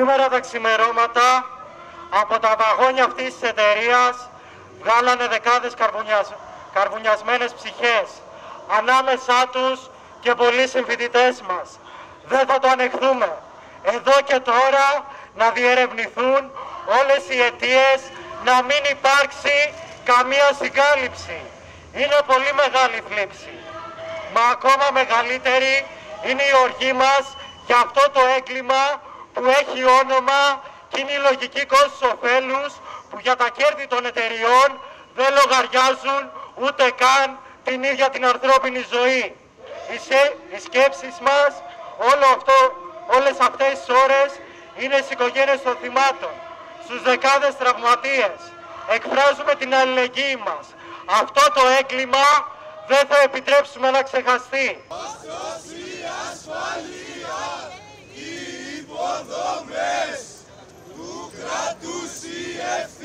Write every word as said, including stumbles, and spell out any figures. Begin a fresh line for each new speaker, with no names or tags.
Σήμερα τα ξημερώματα από τα βαγόνια αυτής της εταιρείας βγάλανε δεκάδες καρβουνιασ... καρβουνιασμένες ψυχές. Ανάμεσά τους και πολλοί συμφοιτητές μας. Δεν θα το ανεχθούμε. Εδώ και τώρα να διερευνηθούν όλες οι αιτίες, να μην υπάρξει καμία συγκάλυψη. Είναι πολύ μεγάλη θλίψη. Μα ακόμα μεγαλύτερη είναι η οργή μας για αυτό το έγκλημα που έχει όνομα και είναι η λογική κόστος ωφέλους που για τα κέρδη των εταιριών δεν λογαριάζουν ούτε καν την ίδια την ανθρώπινη ζωή. Οι, σε, οι σκέψεις μας όλο αυτό, όλες αυτές τις ώρες είναι στις οικογένειες των θυμάτων, στους δεκάδες τραυματίες. Εκφράζουμε την αλληλεγγύη μας. Αυτό το έγκλημα δεν θα επιτρέψουμε να ξεχαστεί.
Ωστόσο η ασφαλεία, οι υποδομές του κράτους, η ευθύνη.